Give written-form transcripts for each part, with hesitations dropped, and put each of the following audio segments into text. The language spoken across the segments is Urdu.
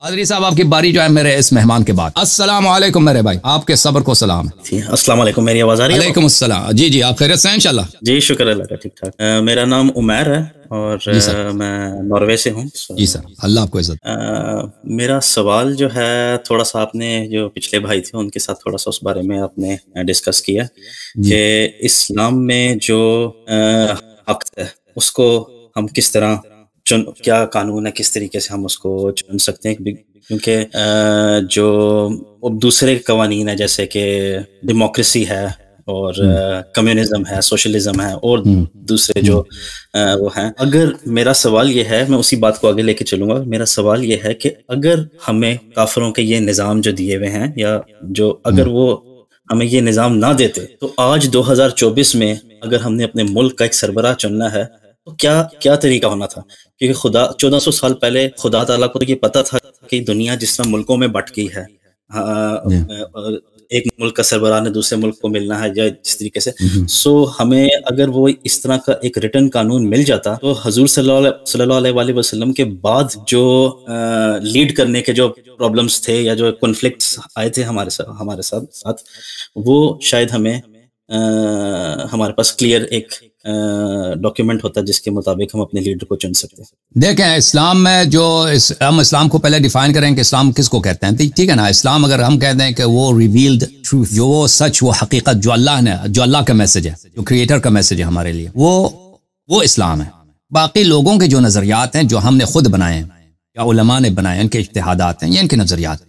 قادری صاحب آپ کی باری جو ہے میرے اس مہمان کے بعد. السلام علیکم میرے بھائی، آپ کے صبر کو سلام. السلام علیکم، میری آواز آ رہی ہے؟ وعلیکم السلام. جی جی آپ خیریت سے ہیں انشاءاللہ؟ جی شکر اللہ کا، ٹھیک ٹھاک. میرا نام عمیر ہے اور میں ناروے سے ہوں. جی سر، اللہ آپ کو عزت. میرا سوال جو ہے تھوڑا سا آپ نے جو پچھلے بھائی تھے ان کے ساتھ تھوڑا سا اس بارے میں آپ نے ڈسکس کیا کہ اسلام میں جو حق ہے اس کو ہم کس طرح کیا قانون ہے، کس طریقے سے ہم اس کو چن سکتے ہیں، کیونکہ جو دوسرے قوانین ہیں جیسے کہ ڈیموکریسی ہے اور کمیونزم ہے، سوشلزم ہے اور دوسرے جو وہ ہیں. اگر میرا سوال یہ ہے، میں اسی بات کو آگے لے کے چلوں گا، میرا سوال یہ ہے کہ اگر ہمیں کافروں کے یہ نظام جو دیے ہوئے ہیں یا جو اگر وہ ہمیں یہ نظام نہ دیتے تو آج 2024 میں اگر ہم نے اپنے ملک کا ایک سربراہ چننا ہے تو کیا طریقہ ہونا تھا؟ کیونکہ 1400 سال پہلے خدا تعالیٰ کو یہ پتا تھا کہ دنیا جس طرح ملکوں میں بٹ گئی ہے، ایک ملک کا سربراہ نے دوسرے ملک کو ملنا ہے یا جس طریقے سے، ہمیں اگر وہ اس طرح کا ایک ریٹن قانون مل جاتا تو حضور صلی اللہ علیہ وآلہ وسلم کے بعد جو لیڈ کرنے کے جو پرابلمز تھے یا جو کنفلکٹس آئے تھے ہمارے ساتھ وہ شاید ہمارے پاس کلیئر ایک ڈاکیومنٹ ہوتا جس کے مطابق ہم اپنے لیڈر کو چن سکتے ہیں. دیکھیں اسلام میں جو ہم اسلام کو پہلے ڈیفائن کریں کہ اسلام کس کو کہتے ہیں. ٹھیک ہے نا، اسلام اگر ہم کہتے ہیں کہ وہ ریویلڈ ٹروتھ، جو وہ سچ، وہ حقیقت جو اللہ کا میسج ہے، جو کریٹر کا میسج ہے ہمارے لیے، وہ اسلام ہے. باقی لوگوں کے جو نظریات ہیں جو ہم نے خود بنائے ہیں یا علماء نے بنائے ہیں، ان کے اجتہادات ہیں یا ان کے نظریات،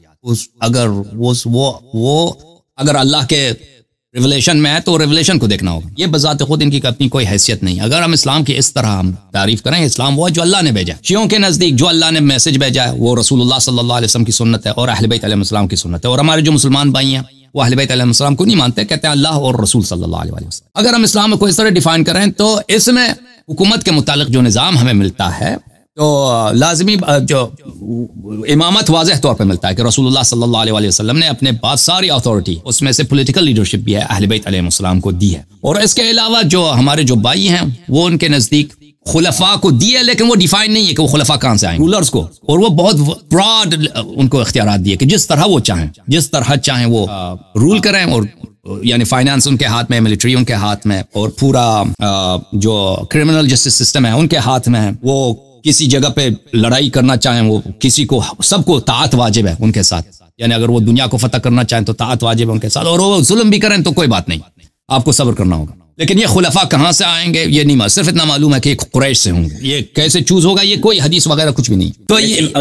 اگر اللہ کے ریولیشن میں ہے تو ریولیشن کو دیکھنا ہوگا. یہ بذات خود ان کی اپنی کوئی حیثیت نہیں. اگر ہم اسلام کی اس طرح ہم تعریف کریں، اسلام وہ ہے جو اللہ نے بھیجا. شیعوں کے نزدیک جو اللہ نے میسج بھیجا ہے وہ رسول اللہ صلی اللہ علیہ وسلم کی سنت ہے اور اہل بیت علیہ السلام کی سنت ہے. اور ہمارے جو مسلمان بھائی ہیں وہ اہل بیت علیہ السلام کو نہیں مانتے، کہتے ہیں اللہ اور رسول صلی اللہ علیہ وسلم. اگر ہم اسلام کو اس طرح ڈیفائن کریں تو اس میں حکومت کے متعلق جو نظام ہمیں ملتا ہے تو لازمی جو امامت واضح طور پہ ملتا ہے کہ رسول اللہ صلی اللہ علیہ وسلم نے اپنے پاس ساری اتھارٹی، اس میں سے پولیٹیکل لیڈرشپ بھی ہے، اہل بیت علیہ السلام کو دی ہے. اور اس کے علاوہ جو ہمارے جو بھائی ہیں وہ ان کے نزدیک خلفاء کو دی ہے، لیکن وہ ڈیفائن نہیں ہے کہ وہ خلفاء کہاں سے آئیں، رولرز کو. اور وہ بہت براڈ ان کو اختیارات دیے کہ جس طرح وہ چاہیں، جس طرح چاہیں وہ رول کریں. اور یعنی فائنانس ان کے ہاتھ میں، ملٹری ان کے ہاتھ میں، اور پورا جو کرمنل جسٹس سسٹم ہے ان کے ہاتھ میں ہے. وہ کسی جگہ پہ لڑائی کرنا چاہیں، وہ کسی کو، سب کو طاعت واجب ہے ان کے ساتھ. یعنی اگر وہ دنیا کو فتح کرنا چاہیں تو طاعت واجب ہے ان کے ساتھ، اور وہ ظلم بھی کریں تو کوئی بات نہیں، آپ کو صبر کرنا ہوگا. لیکن یہ خلفاء کہاں سے آئیں گے یہ نہیں، صرف اتنا معلوم ہے کہ قریش سے ہوں گے. یہ کیسے چوز ہوگا یہ کوئی حدیث وغیرہ کچھ بھی نہیں. تو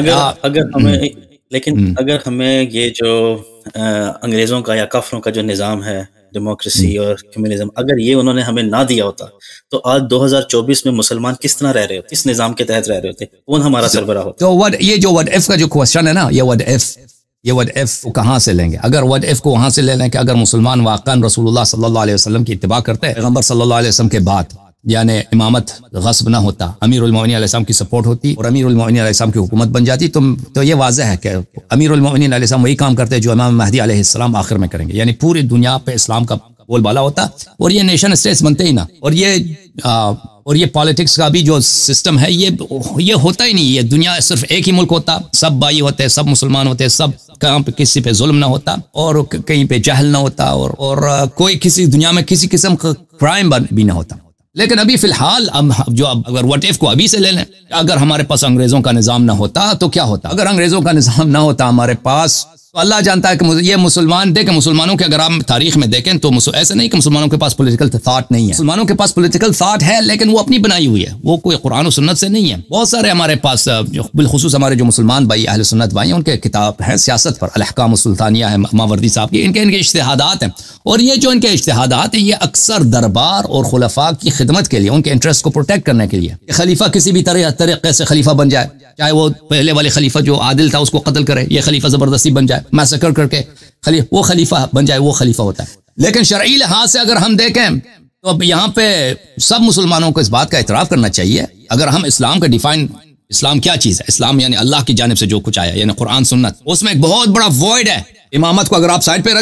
اگر ہمیں یہ جو انگریزوں کا یا کافروں کا جو نظام ہے، ڈیموکریسی اور کمیونزم، اگر یہ انہوں نے ہمیں نہ دیا ہوتا تو آج 2024 میں مسلمان کس طرح رہ رہے ہوتے، کس نظام کے تحت رہ رہے ہوتے، کون ہمارا سربراہ ہوتا؟ تو یہ جو وٹ ایف کا جو کوشچن ہے نا، یہ وٹ ایف کہاں سے لیں گے؟ اگر وٹ ایف کو وہاں سے لے لیں کہ اگر مسلمان واقعا رسول اللہ صلی اللہ علیہ وسلم کی اتباع کرتے ہیں، پیغمبر صلی اللہ علیہ وسلم کے بعد، یعنی امامت غصب نہ ہوتا، امیر المومنین علیہ السلام کی سپورٹ ہوتی اور امیر المومنین علیہ السلام کی حکومت بن جاتی، تو یہ واضح ہے کہ امیر المومنین علیہ السلام وہی کام کرتے جو امام مہدی علیہ السلام آخر میں کریں گے. یعنی پوری دنیا پہ اسلام کا بول بالا ہوتا اور یہ نیشن اسٹیٹس بنتے ہی نہ. اور یہ پالیٹکس کا بھی جو سسٹم ہے یہ ہوتا ہی نہیں. یہ دنیا صرف ایک ہی ملک ہوتا، سب بھائی ہوتے، سب مسلمان ہوتے، سب کہاں پہ کسی پہ ظلم نہ ہوتا اور کہیں پہ جہل نہ ہوتا، اور کوئی کسی دنیا میں کسی قسم کا کرائم بھی نہ ہوتا. لیکن ابھی فی الحال اگر وٹ ایف کو ابھی سے لے لیں، اگر ہمارے پاس انگریزوں کا نظام نہ ہوتا تو کیا ہوتا؟ اگر انگریزوں کا نظام نہ ہوتا ہمارے پاس تو اللہ جانتا ہے کہ یہ مسلمان، دیکھیں مسلمانوں کے اگر آپ تاریخ میں دیکھیں تو ایسا نہیں کہ مسلمانوں کے پاس پولیٹیکل تھاٹ نہیں ہے. مسلمانوں کے پاس پولیٹیکل تھاٹ ہے لیکن وہ اپنی بنائی ہوئی ہے، وہ کوئی قرآن و سنت سے نہیں ہے. بہت سارے ہمارے پاس بالخصوص ہمارے جو مسلمان بھائی اہل سنت بھائی ہیں ان کے کتاب ہیں سیاست پر، الاحکام السلطانیہ ہے ماوردی صاحب کی، ان کے اجتہادات ہیں. اور یہ جو ان کے اجتہادات ہیں یہ اکثر دربار اور خلفاء کی خدمت کے لیے، ان کے انٹرسٹ کو پروٹیکٹ کرنے کے لیے، کہ خلیفہ کسی بھی طریقے سے خلیفہ بن جائے، چاہے وہ پہلے والے خلیفہ جو عادل تھا اس کو قتل کرے، یہ خلیفہ زبردستی بن جائے، میسکر کر کے وہ خلیفہ بن جائے، وہ خلیفہ ہوتا ہے. لیکن شرعی لحاظ سے اگر ہم دیکھیں تو اب یہاں پہ سب مسلمانوں کو اس بات کا اعتراف کرنا چاہیے. اگر ہم اسلام کا ڈیفائن، اسلام کیا چیز ہے؟ اسلام یعنی اللہ کی جانب سے جو کچھ آیا، یعنی قرآن سنت، اس میں ایک بہت بڑا وائڈ ہے. امامت کو اگر آپ سائڈ پہ رکھ دیں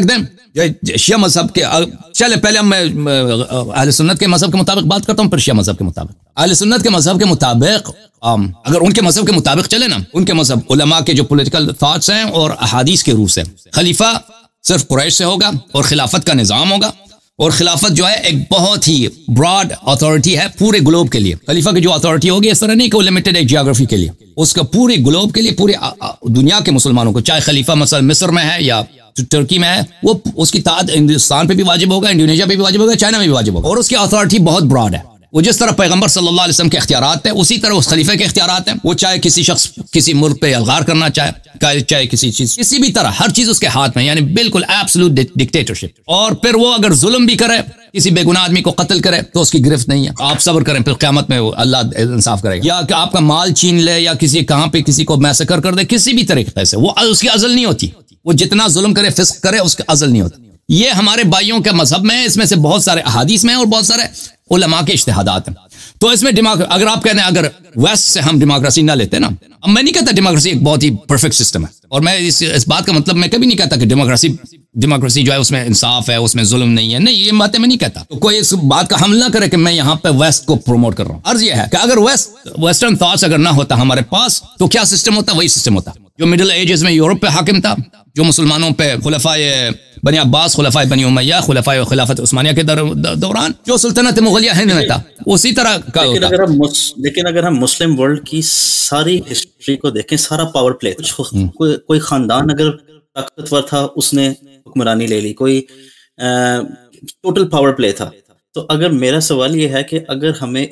شیعہ مذہب کے چلے پہلے ہم اہل سنت کے مذہب کے مطابق بات کرتا ہوں، پھر شیعہ مذہب کے مطابق. اہل سنت کے مذہب کے مطابق اگر ان کے مذہب کے مطابق چلے نا، ان کے مذہب علماء کے جو پولیٹیکل تھاٹس ہیں اور احادیث کے روح سے، خلیفہ صرف قریش سے ہوگا اور خلافت کا نظام ہوگا. اور خلافت جو ہے ایک بہت ہی براڈ اتھارٹی ہے پورے گلوب کے لیے. خلیفہ کی جو اتھارٹی ہوگی اس طرح نہیں کہ وہ لمیٹڈ ہے جیوگرافی کے لیے، اس کا پورے گلوب کے لیے، پوری دنیا کے مسلمانوں کو، چاہے خلیفہ مثلا مصر میں ہے یا ترکی میں ہے، وہ اس کی تعداد ہندوستان پہ بھی واجب ہوگا، انڈونیشیا پہ بھی واجب ہوگا، چائنا میں بھی واجب ہوگا. اور اس کی اتھارٹی بہت براڈ ہے. وہ جس طرح پیغمبر صلی اللہ علیہ وسلم کے اختیارات ہیں اسی طرح اس خلیفہ کے اختیارات ہیں. وہ چاہے کسی شخص کسی ملک پہ الغار کرنا چاہے کسی چیز، کسی بھی طرح ہر چیز اس کے ہاتھ میں، یعنی بالکل ایبسولوٹ ڈکٹیٹرشپ. اور پھر وہ اگر ظلم بھی کرے، کسی بے گناہ آدمی کو قتل کرے تو اس کی گرفت نہیں ہے. آپ صبر کریں، پھر قیامت میں اللہ انصاف کرے گا. یا کہ آپ کا مال چھین لے یا کسی کہاں پہ کسی کو میسکر کر دے، کسی بھی طریقے سے، وہ اس کی ازل نہیں ہوتی. وہ جتنا ظلم کرے، فسق کرے، اس کی ازل نہیں ہوتی. یہ ہمارے بھائیوں کے مذہب میں ہے. اس میں سے بہت سارے احادیث میں اور بہت سارے علماء کے اجتہادات ہیں. تو اس میں اگر آپ کہتے ہیں اگر ویسٹ سے ہم ڈیموکریسی نہ لیتے نا، اب میں نہیں کہتا ڈیموکریسی ایک بہت ہی پرفیکٹ سسٹم ہے، اور میں اس بات کا مطلب میں کبھی نہیں کہتا کہ ڈیموکریسی جو ہے اس میں انصاف ہے، اس میں ظلم نہیں ہے. نہیں، یہ باتیں میں نہیں کہتا. تو کوئی اس بات کا حمل نہ کرے کہ میں یہاں پہ ویسٹ کو پروموٹ کر رہا ہوں. عرض یہ ہے کہ اگر ویسٹرن تھاٹس اگر نہ ہوتا ہمارے پاس تو کیا سسٹم ہوتا؟ وہی سسٹم ہوتا جو مڈل ایجز میں یورپ پہ حاکم تھا، جو مسلمانوں پہ خلفائے بنی عباس، خلفائے بنی امیہ، خلفائے خلافت عثمانیہ کے دوران جو سلطنت مغلیہ ہند میں تھا، اسی طرح کا ہوتا. لیکن اگر ہم مسلم ورلڈ کی ساری ہسٹری کو دیکھیں، سارا پاور پلے، کوئی خاندان اگر طاقتور تھا اس نے حکمرانی لے لی، کوئی ٹوٹل پاور پلے تھا. تو اگر میرا سوال یہ ہے کہ اگر ہمیں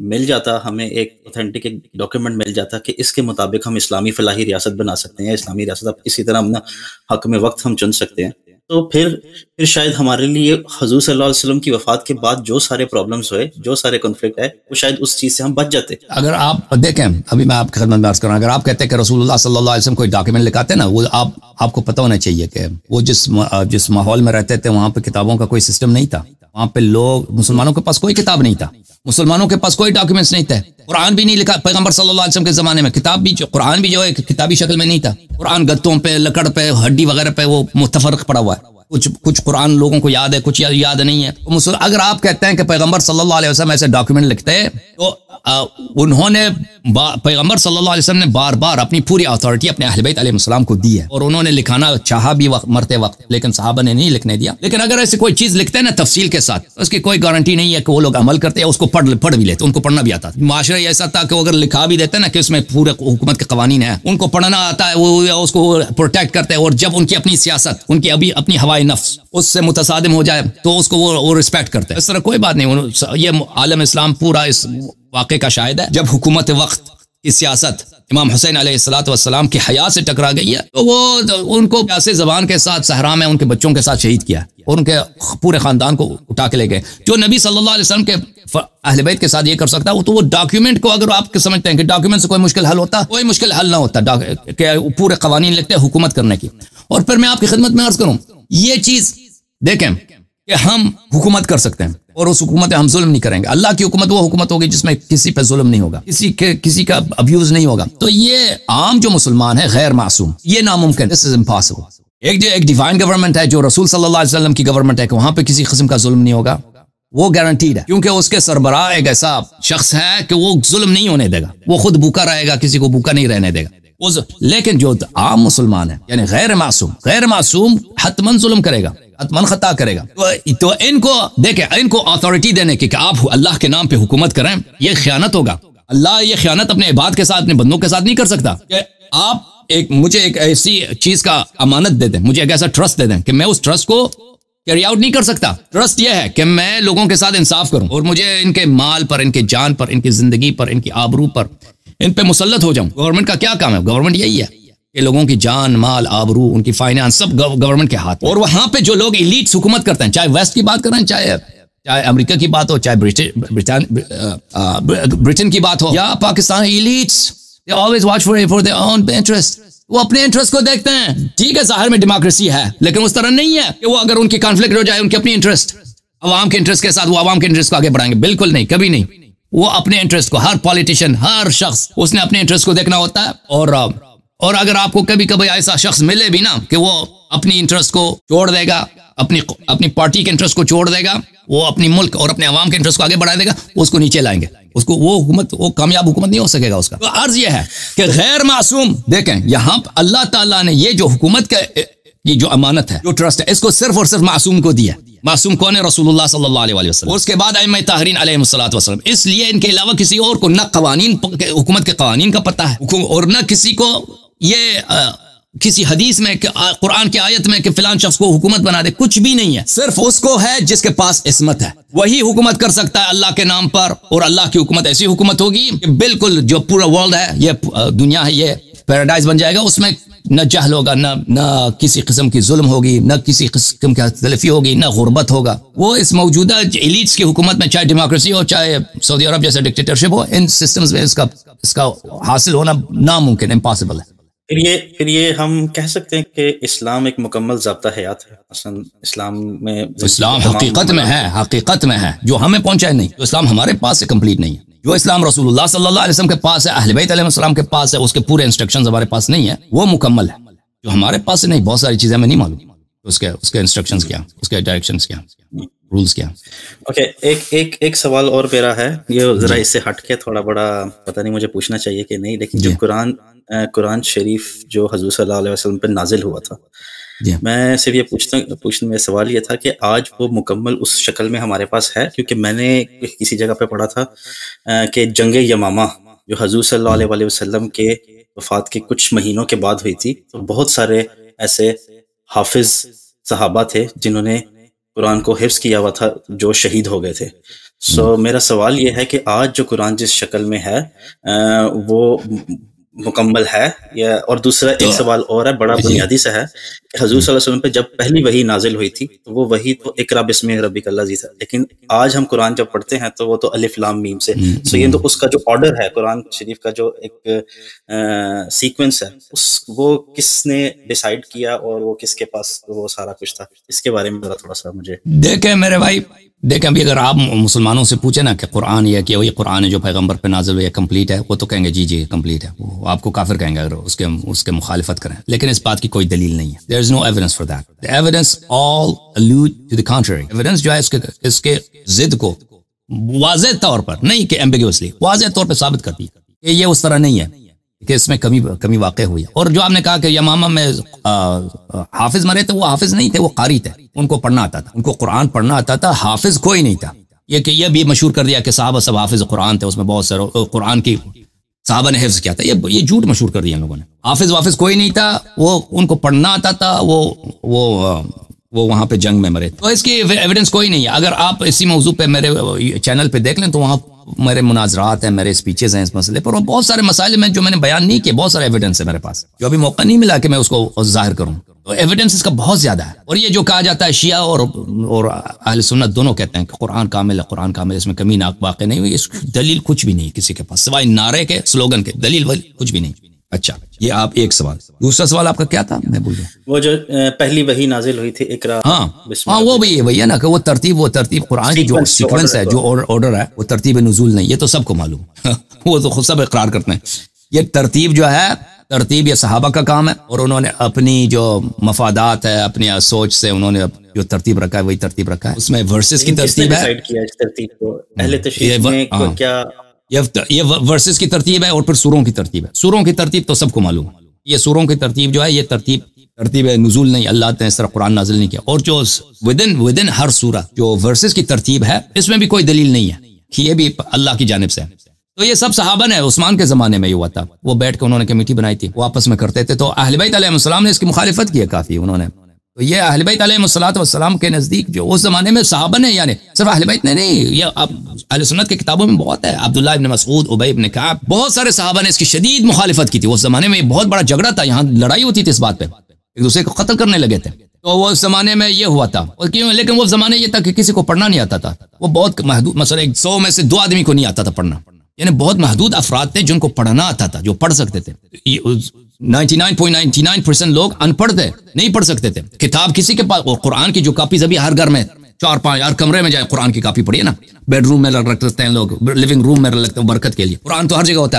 ہمیں ایک اوتھینٹک ایک ڈاکیومنٹ مل جاتا کہ اس کے مطابق ہم اسلامی فلاحی ریاست بنا سکتے ہیں، اسلامی ریاست اب اسی طرح اپنا حق میں وقت ہم چن سکتے ہیں، تو پھر شاید ہمارے لیے حضور صلی اللہ علیہ وسلم کی وفات کے بعد جو سارے پرابلمز ہوئے، جو سارے کنفلکٹ ہے، وہ شاید اس چیز سے ہم بچ جاتے. اگر آپ دیکھیں، ابھی میں آپ کی خدمت میں عرض کروں، اگر آپ کہتے ہیں کہ رسول اللہ صلی اللہ علیہ وسلم کوئی ڈاکیومنٹ لکھاتے نا، وہ آپ کو پتہ ہونا چاہیے کہ وہ جس ماحول میں رہتے تھے وہاں پہ کتابوں کا کوئی سسٹم نہیں تھا. وہاں پہ مسلمانوں کے پاس کوئی کتاب نہیں تھا، مسلمانوں کے پاس کوئی ڈاکیومنٹس نہیں تھے. قرآن بھی نہیں لکھا پیغمبر صلی اللہ علیہ وسلم کے زمانے میں. قرآن بھی جو ہے کتابی شکل میں نہیں تھا. قرآن گتوں پہ، لکڑ پہ، ہڈی وغیرہ پہ وہ متفرق پڑا ہوا ہے. کچھ قرآن لوگوں کو یاد ہے، کچھ یاد نہیں ہے. اگر آپ کہتے ہیں کہ پیغمبر صلی اللہ علیہ وسلم ایسے ڈاکیومنٹ لکھتے ہیں تو انہوں نے پیغمبر صلی اللہ علیہ وسلم نے بار بار اپنی پوری اتھارٹی اپنے اہل بیت علیہ السلام کو دی ہے، اور انہوں نے لکھانا چاہا بھی مرتے وقت، لیکن صحابہ نے نہیں لکھنے دیا. لیکن اگر ایسے کوئی چیز لکھتے ہیں نا تفصیل کے ساتھ، اس کی کوئی گارنٹی نہیں ہے کہ وہ لوگ عمل کرتے ہیں، اس کو پڑھ بھی لیتے، ان کو پڑھنا بھی آتا. معاشرہ ایسا تھا کہ وہ اگر لکھا بھی دیتے نا کہ اس میں پورے حکومت کے قوانین ہیں، ان کو پڑھنا آتا ہے، وہ اس کو پروٹیکٹ کرتے ہیں، اور جب ان کی اپنی سیاست، ان کی اپنی ہوائے نفس اس سے متصادم ہو جائے تو اس کو وہ رسپیکٹ کرتے ہیں. اس طرح کوئی بات نہیں. یہ عالم اسلام پورا اس واقعے کا شاہد ہے. جب حکومت وقت کی سیاست امام حسین علیہ السلام کی حیات سے ٹکرا گئی ہے تو وہ ان کو پیاسے زبان کے ساتھ صحرا میں ان کے بچوں کے ساتھ شہید کیا اور ان کے پورے خاندان کو اٹھا کے لے گئے. جو نبی صلی اللہ علیہ وسلم کے اہل بیت کے ساتھ یہ کر سکتا ہے، تو وہ ڈاکیومنٹ کو اگر آپ سمجھتے ہیں کہ ڈاکیومنٹ سے کوئی مشکل حل ہوتا، کوئی مشکل حل نہ ہوتا کہ پورے قوانین لکھتے حکومت کرنے کی. اور پھر میں آپ کی خدمت میں عرض کروں، یہ چیز دیکھیں کہ ہم حکومت کر سکتے ہیں اور اس حکومت میں ہم ظلم نہیں کریں گے. اللہ کی حکومت وہ حکومت ہوگی جس میں کسی پہ ظلم نہیں ہوگا، کسی کا ابیوز نہیں ہوگا. تو یہ عام جو مسلمان ہے غیر معصوم، یہ ناممکن. This is impossible. ایک ڈیوائن گورنمنٹ ہے جو رسول صلی اللہ علیہ وسلم کی گورنمنٹ ہے کہ وہاں پہ کسی قسم کا ظلم نہیں ہوگا، وہ گارنٹیڈ ہے، کیونکہ اس کے سربراہ ایک ایسا شخص ہے کہ وہ ظلم نہیں ہونے دے گا، وہ خود بھوکا رہے گا، کسی کو بھوکا نہیں رہنے دے گا. لیکن جو عام مسلمان ہے یعنی غیر معصوم حتمن ظلم کرے گا، حتمن خطا کرے گا. تو ان کو دیکھیں، ان کو اتھارٹی دینے کی کہ آپ اللہ کے نام پہ حکومت کریں، یہ خیانت ہوگا. اللہ یہ خیانت اپنے عباد کے ساتھ، اپنے بندوں کے ساتھ نہیں کر سکتا. کہ آپ مجھے ایک ایسی چیز کا امانت دے دیں، مجھے ایک ایسا ٹرسٹ دے دیں کہ میں اس ٹرسٹ کو کیری آؤٹ نہیں کر سکتا. ٹرسٹ یہ ہے کہ میں لوگوں کے ساتھ انصاف کروں اور مجھے ان کے مال پر، ان کے جان پر، ان کی زندگی پر، ان کی آبرو پر، ان پہ مسلط ہو جاؤں. گورنمنٹ کا کیا کام ہے؟ گورنمنٹ یہی ہے کہ لوگوں کی جان، مال، آبرو، ان کی فائنانس سب گورنمنٹ کے ہاتھ. اور وہاں پہ جو لوگ ایلیٹس حکومت کرتے ہیں، چاہے ویسٹ کی بات کریں، چاہے امریکہ کی بات ہو، چاہے برٹن کی بات ہو یا Pakistan, elites they always watch for their own interest. وہ اپنے انٹرسٹ کو دیکھتے ہیں. ٹھیک ہے ظاہر میں ڈیموکریسی ہے، لیکن اس طرح نہیں ہے کہ وہ اگر ان کی کانفلکٹ ہو جائے ان کے اپنی انٹرسٹ عوام کے انٹرسٹ کے ساتھ وہ عوام کے انٹرسٹ کو آگے بڑھائیں گے. بالکل نہیں، کبھی نہیں. وہ اپنے انٹرسٹ کو، ہر پولیٹیشین، ہر شخص اس نے اپنے انٹرسٹ کو دیکھنا ہوتا ہے. اور اگر آپ کو کبھی کبھی ایسا شخص ملے بھی نا کہ وہ اپنی انٹرسٹ کو چھوڑ دے گا، اپنی پارٹی کے انٹرسٹ کو چھوڑ دے گا، وہ اپنی ملک اور اپنے عوام کے انٹرسٹ کو آگے بڑھا دے گا، اس کو نیچے لائیں گے، اس کو وہ کامیاب حکومت نہیں ہو سکے گا اس کا۔ تو عرض یہ ہے کہ غیر معصوم، دیکھیں یہاں اللہ تعالیٰ نے یہ جو حکومت کا یہ جو امانت ہے، جو ٹرسٹ ہے، اس کو صرف اور صرف معصوم کو دیا۔ معصوم کون ہے؟ رسول اللہ صلی اللہ علیہ وسلم، اور اس کے بعد ائمہ طاہرین علیہ الصلوۃ والسلام۔ اس لیے ان کے علاوہ کسی اور کو نہ قوانین، حکومت کے قوانین کا پتہ ہے، اور نہ کسی کو یہ کسی حدیث میں، قرآن کی آیت میں کہ فلان شخص کو حکومت بنا دے، کچھ بھی نہیں ہے۔ صرف اس کو ہے جس کے پاس عصمت ہے، وہی حکومت کر سکتا ہے اللہ کے نام پر، اور اللہ کی حکومت ایسی حکومت ہوگی کہ بالکل جو پورا ورلڈ ہے، یہ دنیا ہے، یہ پیراڈائز بن جائے گا، اس میں نہ جہل ہوگا، نہ کسی قسم کی ظلم ہوگی، نہ کسی قسم کی تلفی ہوگی، نہ غربت ہوگا۔ وہ اس موجودہ ایلیٹس کی حکومت میں، چاہے ڈیموکریسی ہو، چاہے سعودی عرب جیسے ڈکٹیٹرشپ ہو، ان سسٹمز میں اس کا حاصل ہونا ناممکن، امپاسبل ہے۔ پھر یہ ہم کہہ سکتے ہیں کہ اسلام ایک مکمل ضابطہ حیات ہے۔ اصلا اسلام میں، اسلام حقیقت میں ہے، جو ہمیں پہنچا ہے نہیں، جو اسلام ہمارے پاس سے کمپلیٹ نہیں ہے۔ جو اسلام رسول اللہ صلی اللہ علیہ وسلم کے پاس ہے، اہل بیت علیہ السلام کے پاس ہے، اس کے پورے انسٹرکشنز ہمارے پاس نہیں ہے، وہ مکمل ہے۔ جو ہمارے پاس نہیں، بہت ساری چیزیں ہمیں نہیں معلوم، اس کے انسٹرکشنز کیا، اس کے ڈائریکشنز کیا، رولز کیا۔ اوکے، ایک سوال اور میرا ہے، یہ ذرا اس سے ہٹ کے تھوڑا بڑا پتہ نہیں مجھے پوچھنا چاہیے کہ نہیں، لیکن جو قرآن شریف جو حضور صلی اللہ علیہ وسلم پہ نازل ہوا تھا، میں صرف یہ پوچھنے میں سوال یہ تھا کہ آج وہ مکمل اس شکل میں ہمارے پاس ہے؟ کیونکہ میں نے کسی جگہ پہ پڑھا تھا کہ جنگ یمامہ جو حضور صلی اللہ علیہ وسلم کے وفات کے کچھ مہینوں کے بعد ہوئی تھی، تو بہت سارے ایسے حافظ صحابہ تھے جنہوں نے قرآن کو حفظ کیا ہوا تھا، جو شہید ہو گئے تھے۔ میرا سوال یہ ہے کہ آج جو قرآن جس شکل میں ہے وہ مکمل ہے یا؟ اور دوسرا ایک سوال اور ہے، بڑا بنیادی سا ہے، کہ حضور صلی اللہ علیہ وسلم پہ جب پہلی وحی نازل ہوئی تھی تو وہ وحی تو اقرا بسم ربک الذی تھا، لیکن آج ہم قرآن جب پڑھتے ہیں تو وہ تو الف لام میم سے، یہ تو اس کا جو آرڈر ہے قرآن شریف کا، جو ایک سیکوینس ہے، وہ کس نے ڈیسائیڈ کیا اور وہ کس کے پاس وہ سارا کچھ تھا؟ اس کے بارے میں ذرا تھوڑا سا مجھے دیکھیں میرے بھائی، دیکھیں ابھی اگر آپ مسلمانوں سے پوچھیں نا کہ قرآن یہ کہ وہی قرآن ہے جو پیغمبر پہ نازل ہوئی ہے، کمپلیٹ ہے، وہ تو کہیں گے جی کمپلیٹ ہے، وہ آپ کو کافر کہیں گے اگر اس کے مخالفت کریں، لیکن اس بات کی کوئی دلیل نہیں ہے۔ there is no evidence for that. the evidence all allude to the contrary. evidence جو ہے اس کے ضد کو واضح طور پر، نہیں کہ ambiguously، واضح طور پہ ثابت کرتی ہے کہ یہ اس طرح نہیں ہے، کہ اس میں کمی واقع ہوئی ہے۔ اور جو آپ نے کہا کہ یمامہ میں حافظ مرے تھے، وہ حافظ نہیں تھے، وہ قاری تھے، ان کو پڑھنا آتا تھا، ان کو قرآن پڑھنا آتا تھا، حافظ کوئی نہیں تھا۔ یہ بھی مشہور کر دیا کہ صحابہ سب حافظ قرآن تھے، اس میں بہت سارے قرآن کی صحابہ نے حفظ کیا تھا، یہ جھوٹ مشہور کر دیا ان لوگوں نے۔ حافظ کوئی نہیں تھا، وہ ان کو پڑھنا آتا تھا، وہ وہاں پہ جنگ میں مرے، تو اس کی ایویڈنس کوئی نہیں ہے۔ اگر آپ اسی موضوع پہ میرے چینل پہ دیکھ لیں تو وہاں میرے مناظرات ہیں، میرے اسپیچز ہیں اس مسئلے پر، اور بہت سارے مسائل میں جو میں نے بیان نہیں کیے، بہت سارے ایویڈنس ہے میرے پاس، جو ابھی موقع نہیں ملا کہ میں اس کو ظاہر کروں، تو ایویڈنس اس کا بہت زیادہ ہے۔ اور یہ جو کہا جاتا ہے شیعہ اور اہل سنت دونوں کہتے ہیں کہ قرآن کامل ہے، قرآن کامل، اس میں کمی واقع نہیں ہوئی، اس کی دلیل کچھ بھی نہیں کسی کے پاس سوائے نعرے کے، سلوگن کے، دلیل کچھ بھی نہیں۔ اچھا، یہ آپ ایک سوال، دوسرا سوال آپ کا کیا تھا؟ میں بھول گیا۔ وہ جو پہلی وحی نازل ہوئی تھی اقرا، ہاں وہ بھی وہی ہے نا کہ وہ ترتیب قرآن کی جو سیکوینس ہے، جو آرڈر ہے، وہ ترتیب نزول نہیں، یہ تو سب کو معلوم وہ تو خود سب اقرار کرتے ہیں۔ یہ ترتیب جو ہے، ترتیب یہ صحابہ کا کام ہے، اور انہوں نے اپنی جو مفادات ہے، اپنی سوچ سے انہوں نے جو ترتیب رکھا ہے وہی ترتیب رکھا ہے۔ اس میں ورسز کی ترتیب ہے، اہل تشریح میں کیا یہ ورسز کی ترتیب ہے، اور پھر سوروں کی ترتیب ہے۔ سوروں کی ترتیب تو سب کو معلوم ہے، یہ سوروں کی ترتیب جو ہے، یہ ترتیب نزول نہیں، اللہ نے اس طرح قرآن نازل نہیں کیا۔ اور جو ودن ہر سورہ جو ورسز کی ترتیب ہے، اس میں بھی کوئی دلیل نہیں ہے کہ یہ بھی اللہ کی جانب سے ہے۔ تو یہ سب صحابہ نے، عثمان کے زمانے میں یہ ہوا تھا، وہ بیٹھ کے انہوں نے کمیٹی بنائی تھی، وہ آپس میں کرتے تھے، تو اہل بیت علیہ السلام نے اس کی مخالفت کی ہے کافی انہوں نے۔ تو یہ اہل بیت علیہ السلام کے نزدیک جو اس زمانے میں صحابہ نے، یعنی صرف اہل بیت نے نہیں، یہ اہل سنت کی کتابوں میں بہت ہے، عبداللہ ابن مسعود، ابی ابن کعب، بہت سارے صحابہ نے اس کی شدید مخالفت کی تھی۔ اس زمانے میں بہت بڑا جھگڑا تھا، یہاں لڑائی ہوتی تھی اس بات پہ، ایک دوسرے کو قتل کرنے لگے تھے۔ تو وہ زمانے میں یہ ہوا تھا، لیکن وہ زمانے یہ تھا کہ کسی کو پڑھنا نہیں آتا تھا، وہ بہت محدود، مثلا 100 میں سے 2 آدمی کو نہیں آتا تھا پڑھنا، یعنی بہت محدود افراد تھے جن کو پڑھنا آتا تھا، جو پڑھ سکتے تھے۔ 99.99% لوگ ان پڑھ تھے، نہیں پڑھ سکتے تھے۔ کتاب کسی کے پاس، قرآن کی جو کاپیز ابھی ہر گھر میں 4-5 ہر کمرے میں جائے قرآن کی کاپی پڑھیے نا، بیڈ روم میں رکھ سکتے ہیں لوگ، لیونگ روم میں رکھ سکتے ہیں برکت کے لیے، قرآن تو ہر جگہ ہوتا ہے،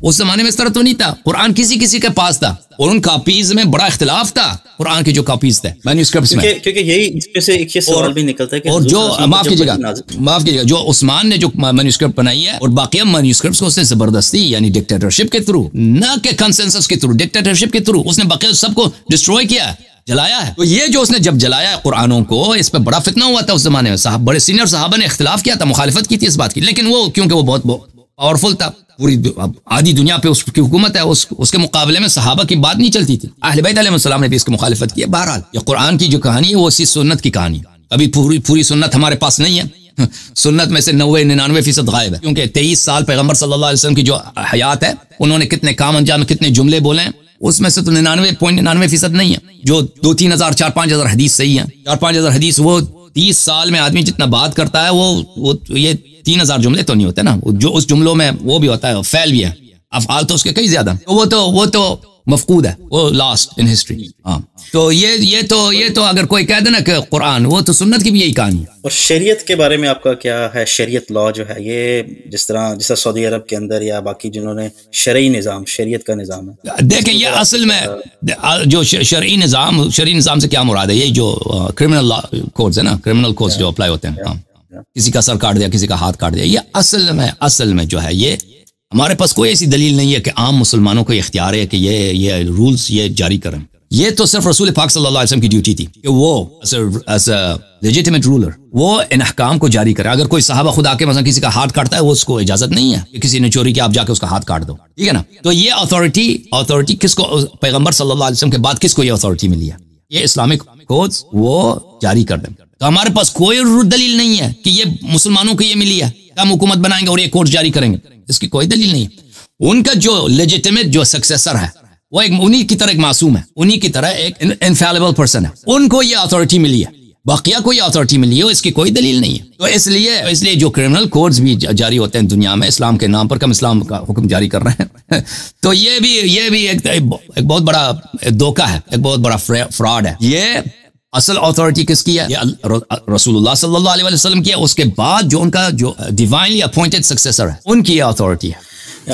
اس زمانے میں اس طرح تو نہیں تھا. قرآن کسی کسی کے پاس تھا اور ان کاپیز میں بڑا اختلاف تھا قرآن کے جو کاپیز تھے مینوسکرپٹس میں. کیونکہ یہی اس میں سے ایک سوال بھی نکلتا ہے کہ اور جو معاف کیجیے گا جو عثمان نے جو مینوسکرپٹ بنائی ہے اور باقی مینوسکرپٹس کو اس نے زبردستی یعنی ڈکٹیٹرشپ کے تھرو نہ کہ کنسنسس کے تھرو ڈکٹیٹرشپ کے تھرو اس نے باقی سب کو ڈسٹروائے کیا جلایا ہے. تو یہ جو اس نے جب جلایا ہے قرآنوں کو اس پہ بڑا فتنہ ہوا تھا اس زمانے میں. صاحب بڑے سینئر صحابہ نے اختلاف کیا تھا مخالفت کی تھی اس بات کی لیکن وہ کیونکہ وہ بہت پاورفل تھا پوری آدھی دنیا پہ اس کی حکومت ہے اس کے مقابلے میں صحابہ کی بات نہیں چلتی تھی. اہل بیت علیہ السلام نے بھی اس کی مخالفت کی ہے. بہرحال یہ قرآن کی جو کہانی ہے وہ اسی سنت کی کہانی ہے. ابھی پوری سنت ہمارے پاس نہیں ہے. سنت میں سے 90-99% غائب ہے کیونکہ 23 سال پیغمبر صلی اللہ علیہ وسلم کی جو حیات ہے انہوں نے کتنے کام انجام کتنے جملے بولے ہیں اس میں سے تو 99.99% نہیں ہے. جو 2-3 ہزار 4-5 ہزار حدیث صحیح ہیں 4-5 ہزار حدیث وہ 30 سال میں آدمی جتنا بات کرتا ہے وہ یہ 3000 جملے تو نہیں ہوتے نا. جو اس جملوں میں وہ بھی ہوتا ہے فعل بھی ہے افعال تو اس کے کئی زیادہ وہ تو مفقود ہے وہ لاسٹ ان ہسٹری. ہاں تو یہ تو اگر کوئی کہہ دے نا کہ قرآن وہ تو سنت کی بھی یہی کہانی ہے. اور شریعت کے بارے میں آپ کا کیا ہے؟ شریعت لا جو ہے یہ جس طرح سعودی عرب کے اندر یا باقی جنہوں نے شرعی نظام شریعت کا نظام ہے دیکھیں یہ اصل میں جو شرعی نظام سے کیا مراد ہے. یہ جو کرمنل کوڈز ہے نا کرمنل کوڈز جو اپلائی ہوتے ہیں کسی کا سر کاٹ دیا کسی کا ہاتھ کاٹ دیا یہ اصل میں جو ہے یہ ہمارے پاس کوئی ایسی دلیل نہیں ہے کہ عام مسلمانوں کو اختیار ہے کہ یہ رولز یہ جاری کریں. یہ تو صرف رسول پاک صلی اللہ علیہ وسلم کی ڈیوٹی تھی کہ وہ ایز اے لیجیٹیمیٹ رولر وہ ان احکام کو جاری کرے. اگر کوئی صحابہ خدا کے مثلا کسی کا ہاتھ کاٹتا ہے وہ اس کو اجازت نہیں ہے کہ کسی نے چوری کیا آپ جا کے اس کا ہاتھ کاٹ دو. ٹھیک ہے نا. تو یہ اتھارٹی کس کو پیغمبر صلی اللہ علیہ وسلم کے بعد کس کو یہ اتھارٹی ملی ہے؟ یہ اسلامک کوڈز وہ جاری کر دیں. تو ہمارے پاس کوئی دلیل نہیں ہے کہ یہ مسلمانوں کو یہ ملی ہے ہم حکومت بنائیں گے اور یہ کوڈ جاری کریں گے. اس کی کوئی دلیل نہیں ہے. ان کا جو لیجیٹیمیٹ جو سکسیسر ہے وہ انہی کی طرح ایک معصوم ہے انہی کی طرح ایک انفیلیبل پرسن ہے. ان کو یہ اتھارٹی ملی ہے باقیہ کو یہ اتھارٹی ملی ہے اس کی کوئی دلیل نہیں ہے. تو اس لیے جو کرمنل کوڈز بھی جاری ہوتے ہیں دنیا میں اسلام کے نام پر کم اسلام کا حکم جاری کر رہے ہیں تو یہ بھی ایک بہت بڑا دھوکہ ہے ایک بہت بڑا فراڈ ہے. یہ اصل اتھارٹی کس کی ہے؟ یہ رسول اللہ صلی اللہ علیہ وسلم کی ہے. اس کے بعد جو ان کا جو ڈیوائنلی اپوائنٹڈ سکسیسر ہے ان کی یہ اتھارٹی ہے.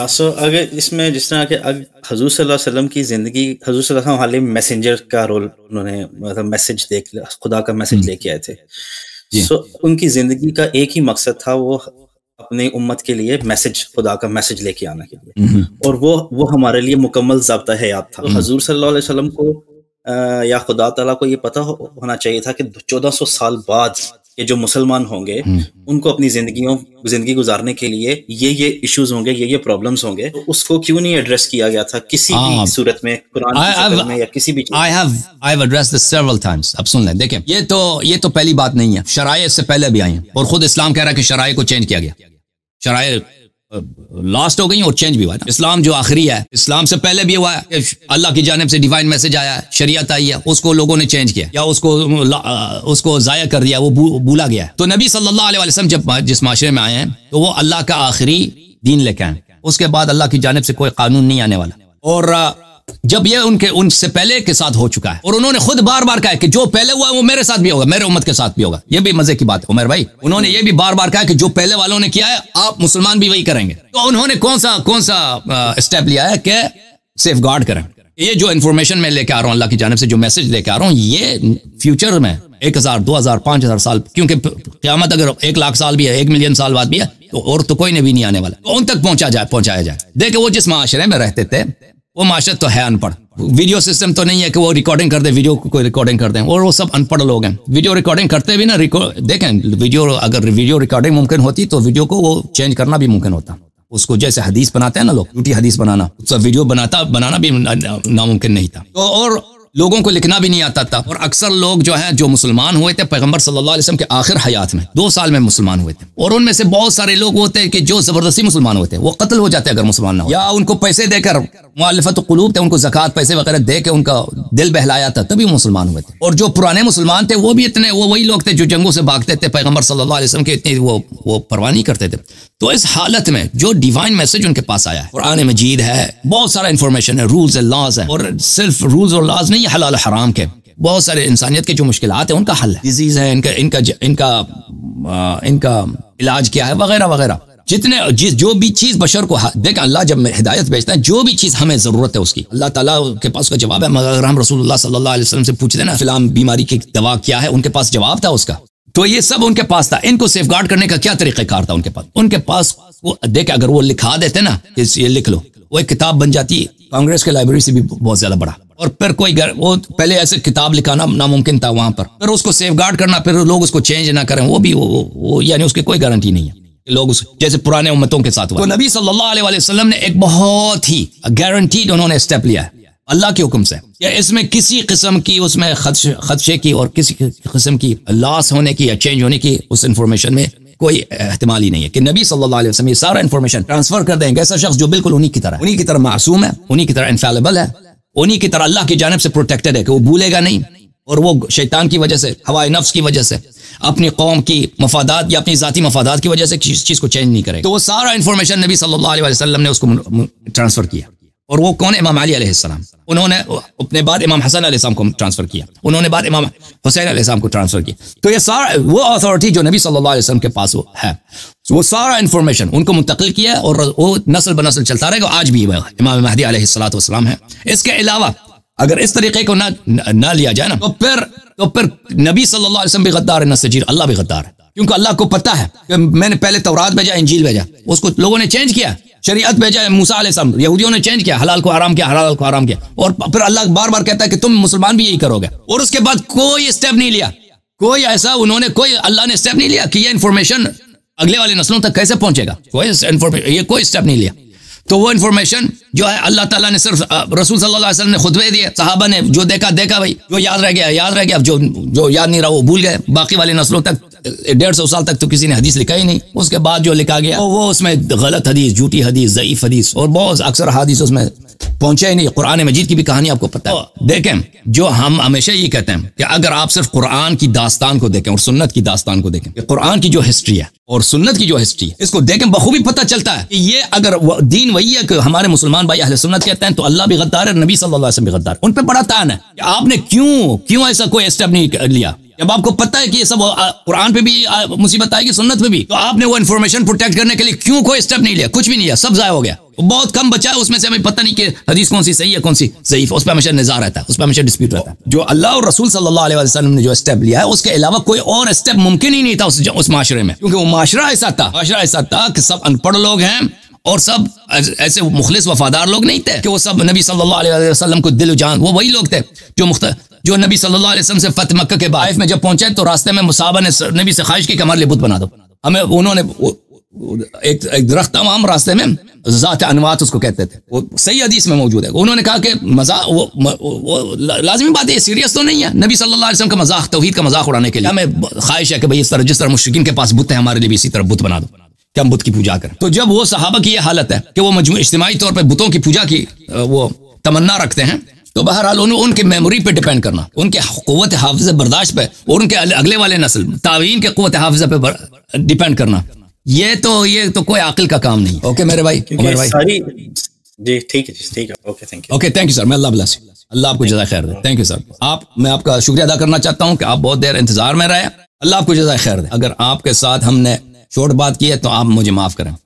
اگر اس میں جس طرح کہ حضور صلی اللہ علیہ وسلم کی زندگی حضور صلی اللہ علیہ وسلم حالی میسنجر کا رول انہوں نے مطلب میسج خدا کا میسج لے کے آئے تھے. ان کی زندگی کا ایک ہی مقصد تھا وہ اپنی امت کے لیے میسج خدا کا میسج لے کے آنے کے لیے اور وہ ہمارے لیے مکمل ضابطہ حیات تھا. حضور صلی اللہ علیہ وسلم کو یا خدا تعالیٰ کو یہ پتہ ہونا چاہیے تھا کہ 1400 سال بعد یہ جو مسلمان ہوں گے ان کو اپنی زندگی گزارنے کے لیے یہ ایشوز ہوں گے یہ پرابلمز ہوں گے. تو اس کو کیوں نہیں ایڈریس کیا گیا تھا کسی بھی صورت میں قرآن کی شکل میں یا کسی بھی I have addressed this several times. اب سن لیں دیکھیں یہ تو پہلی بات نہیں ہے. شرائع اس سے پہلے بھی آئی ہیں اور خود اسلام کہہ رہا ہے کہ شرائع کو چینج کیا گیا. شرائع لاسٹ ہو گئی اور چینج بھی ہوا ہے. اسلام جو آخری ہے اسلام سے پہلے بھی ہوا ہے اللہ کی جانب سے ڈیوائن میسج آیا ہے شریعت آئی ہے اس کو لوگوں نے چینج کیا یا اس کو ضائع کر دیا وہ بھولا گیا ہے. تو نبی صلی اللہ علیہ وسلم جب جس معاشرے میں آئے ہیں تو وہ اللہ کا آخری دین لے کے آئے. اس کے بعد اللہ کی جانب سے کوئی قانون نہیں آنے والا. اور جب یہ ان سے پہلے کے ساتھ ہو چکا ہے اور انہوں نے خود بار بار کہا کہ جو پہلے ہوا وہ میرے ساتھ بھی ہوگا میرے امت کے ساتھ بھی ہوگا. یہ بھی مزے کی بات ہے عمر بھائی. انہوں نے یہ بھی بار بار کہا کہ جو پہلے والوں نے کیا ہے آپ مسلمان بھی وہی کریں گے. تو انہوں نے کون سا اسٹیپ لیا ہے کہ سیف گارڈ کریں. یہ جو انفارمیشن میں لے کے آ رہا ہوں اللہ کی جانب سے جو میسج لے کے آ رہا ہوں یہ فیوچر میں 1000 2000 5000 سال کیونکہ قیامت اگر 1 لاکھ سال بھی ہے 1 ملین سال بعد بھی ہے تو اور تو کوئی نبی نہیں آنے والا. تو ان تک پہنچایا جائے. دیکھیں وہ جس معاشرے میں رہتے تھے وہ معاشرت تو ہے ان پڑھ. ویڈیو سسٹم تو نہیں ہے کہ وہ ریکارڈنگ کر دیں ویڈیو کو ریکارڈنگ کر دیں اور وہ سب ان پڑھ لوگ ہیں. ویڈیو ریکارڈنگ کرتے بھی نا دیکھیں اگر ویڈیو ریکارڈنگ ممکن ہوتی تو ویڈیو کو وہ چینج کرنا بھی ممکن ہوتا. اس کو جیسے حدیث بناتے ہیں نا لوگ جھوٹی حدیث بنانا ویڈیو بنانا بھی ناممکن نہیں تھا. تو اور لوگوں کو لکھنا بھی نہیں آتا تھا. اور اکثر لوگ جو ہیں جو مسلمان ہوئے تھے پیغمبر صلی اللہ علیہ وسلم کے آخر حیات میں 2 سال میں مسلمان ہوئے تھے اور ان میں سے بہت سارے لوگ ہوتے ہیں کہ جو زبردستی مسلمان ہوتے ہیں وہ قتل ہو جاتے ہیں اگر مسلمان نہ ہو یا ان کو پیسے دے کر مؤلفت قلوب تھے ان کو زکوٰۃ پیسے وغیرہ دے کے ان کا دل بہلایا تھا تبھی مسلمان ہوئے تھے. اور جو پرانے مسلمان تھے وہ بھی وہی لوگ تھے جو جنگوں سے بھاگتے تھے پیغمبر صلی اللہ علیہ وسلم کے اتنی وہ پرواہ نہیں کرتے تھے. تو اس حالت میں جو ڈیوائن میسج ان کے پاس آیا ہے قرآن مجید ہے بہت سارا انفارمیشن ہے رولز اینڈ لاز ہے اور صرف رولز اور لاز نہیں حلال حرام کے بہت سارے انسانیت کے جو مشکلات ہیں ان کا حل ہے. ڈیزیز ہے ان کا علاج کیا ہے وغیرہ وغیرہ جتنے جو بھی چیز بشر کو دیکھ اللہ جب ہدایت بھیجتا ہے جو بھی چیز ہمیں ضرورت ہے اس کی اللہ تعالیٰ کے پاس کا جواب ہے. مگر اگر ہم رسول اللہ صلی اللہ علیہ وسلم سے پوچھتے نا فلاں بیماری کی دوا کیا ہے, ان کے پاس جواب تھا اس کا. تو یہ سب ان کے پاس تھا. ان کو سیف گارڈ کرنے کا کیا طریقہ کار تھا ان کے پاس وہ دیکھ اگر وہ لکھا دیتے نا یہ لکھ لو, وہ ایک کتاب بن جاتی کانگریس کے لائبریری سے بھی بہت زیادہ بڑا. اور پھر کوئی وہ پہلے ایسے کتاب لکھانا ناممکن تھا وہاں پر, پھر اس کو سیف گارڈ کرنا, پھر لوگ اس کو چینج نہ کریں, وہ بھی وہ یعنی اس کی کوئی گارنٹی نہیں ہے. لوگ جیسے پرانے امتوں کے ساتھ ہوا. تو نبی صلی اللہ علیہ وسلم نے ایک بہت ہی گارنٹیڈ انہوں نے اسٹیپ لیا ہے اللہ کے حکم سے. یا اس میں کسی قسم کی اس میں خدشے کی اور کسی قسم کی لاس ہونے کی یا چینج ہونے کی اس انفارمیشن میں کوئی احتمال ہی نہیں ہے کہ نبی صلی اللہ علیہ وسلم یہ سارا انفارمیشن ٹرانسفر کر دیں گے. ایسا شخص جو بالکل انہی کی طرح معصوم ہے, انہی کی طرح انفیلیبل ہے, انہی کی طرح اللہ کی جانب سے پروٹیکٹڈ ہے کہ وہ بھولے گا نہیں, اور وہ شیطان کی وجہ سے ہوائے نفس کی وجہ سے اپنی قوم کی مفادات یا اپنی ذاتی مفادات کی وجہ سے کسی چیز کو چینج نہیں کرے. تو وہ سارا انفارمیشن نبی صلی اللہ علیہ وسلم نے اس کو ٹرانسفر کیا. اور وہ کون؟ امام علی علیہ السلام. انہوں نے اپنے بعد امام حسن علیہ السلام کو ٹرانسفر کیا, انہوں نے بعد امام حسین علیہ السلام کو ٹرانسفر کیا. تو یہ سارا وہ اتھارٹی جو نبی صلی اللہ علیہ وسلم کے پاس وہ ہے, وہ سارا انفارمیشن ان کو منتقل کیا اور وہ نسل بنسل چلتا رہے گا. آج بھی امام مہدی علیہ الصلوۃ والسلام ہے. اس کے علاوہ اگر اس طریقے کو نہ لیا جائے نا تو پھر نبی صلی اللہ علیہ وسلم بھی غدار ہے, نسجیر اللہ بھی غدار ہے. کیونکہ اللہ کو پتا ہے کہ میں نے پہلے تورات بھیجا, انجیل بھیجا, اس کو لوگوں نے چینج کیا. شریعت بھیجا موسیٰ علیہ السلام, یہودیوں نے چینج کیا, حلال کو حرام کیا, حلال کو حرام کیا. اور پھر اللہ بار بار کہتا ہے کہ تم مسلمان بھی یہی کرو گے. اور اس کے بعد کوئی اسٹیپ نہیں لیا, کوئی ایسا اللہ نے اسٹیپ نہیں لیا کہ یہ انفارمیشن اگلے والے نسلوں تک کیسے پہنچے گا. کوئی اسٹیپ نہیں لیا. تو وہ انفارمیشن جو ہے اللہ تعالیٰ نے صرف رسول صلی اللہ علیہ وسلم نے خطبے دیے, صحابہ نے جو دیکھا بھائی, جو یاد رہ گیا, جو یاد نہیں رہا وہ بھول گئے. باقی والی نسلوں تک 150 سال تک تو کسی نے حدیث لکھا ہی نہیں. اس کے بعد جو لکھا گیا وہ اس میں غلط حدیث, جھوٹی حدیث, ضعیف حدیث اور بہت اکثر حدیث اس میں پہنچے ہی نہیں. قرآن مجید کی بھی کہانی آپ کو پتہ ہے. دیکھیں جو ہم ہمیشہ یہ کہتے ہیں کہ اگر آپ صرف قرآن کی داستان کو دیکھیں اور سنت کی داستان کو دیکھیں, کہ قرآن کی جو ہسٹری ہے اور سنت کی جو ہسٹری ہے اس کو دیکھیں, بخوبی پتہ چلتا ہے کہ یہ اگر دین وہی ہے کہ ہمارے مسلمان بھائی اہل سنت کہتے ہیں تو اللہ بھی غدار ہے, نبی صلی اللہ علیہ وسلم بھی غدار. ان پہ بڑا تان ہے کہ آپ نے کیوں ایسا کوئی اسٹیپ نہیں لیا. جب آپ کو پتہ ہے کہ یہ سب قرآن پہ بھی مصیبت آئے گی, سنت پہ بھی, تو آپ نے وہ انفارمیشن پروٹیکٹ کرنے کے لیے کیوں کوئی اسٹیپ نہیں لیا؟ کچھ بھی نہیں لیا, سب ضائع ہو گیا. بہت کم بچا ہے اس میں سے, ہمیں پتہ نہیں کہ حدیث کون سی صحیح ہے کون سی ضعیف, اس پہ ہمیشہ نظار رہتا ہے, اس پہ ہمیشہ ڈسپیوٹ رہتا ہے. جو اللہ اور رسول صلی اللہ علیہ وسلم نے جو اسٹیپ لیا ہے اس کے علاوہ کوئی اور اسٹیپ ممکن ہی نہیں تھا اس معاشرے میں, کیونکہ وہ معاشرہ ایسا تھا کہ سب ان پڑھ لوگ ہیں اور سب ایسے مخلص وفادار لوگ نہیں تھے کہ وہ سب نبی صلی اللہ علیہ وسلم کو دل و جان, وہ وہی لوگ تھے جو نبی صلی اللہ علیہ وسلم سے فتح مکہ کے بعد میں جب پہنچے تو راستے میں صحابہ نے نبی سے خواہش کی کہ ہمارے لیے بت بنا دو. ہمیں انہوں نے ایک درخت تمام راستے میں ذات انوات اس کو کہتے تھے, وہ صحیح حدیث میں موجود ہے. انہوں نے کہا کہ مذاق لازمی بات ہے, سیریس تو نہیں ہے نبی صلی اللہ علیہ وسلم کا مذاق, توحید کا مذاق اڑانے کے لیے ہمیں خواہش ہے کہ بھئی جس طرح مشرکین کے پاس بت ہیں ہمارے لیے بھی اسی طرح بت بنا دو کہ ہم بت کی پوجا کریں. تو جب وہ صحابہ کی یہ حالت ہے کہ وہ اجتماعی طور پہ بتوں کی پوجا کی وہ تمنا رکھتے ہیں, تو بہرحال ان کے میموری پہ ڈیپینڈ کرنا, ان کے قوت حافظ برداشت پہ اور ان کے اگلے والے نسل تابعین کے قوت حافظ پہ ڈیپینڈ کرنا, یہ تو کوئی عاقل کا کام نہیں. اوکے میرے بھائی, جی ٹھیک ہے, okay thank you. Okay thank you sir, میں اللہ بلس, اللہ آپ کو جزائے خیر دے. Thank you sir. میں آپ کا شکریہ ادا کرنا چاہتا ہوں کہ آپ بہت دیر انتظار میں رہے. اللہ آپ کو جزائے خیر دے. اگر آپ کے ساتھ ہم نے شارٹ بات کی ہے تو آپ مجھے معاف کریں.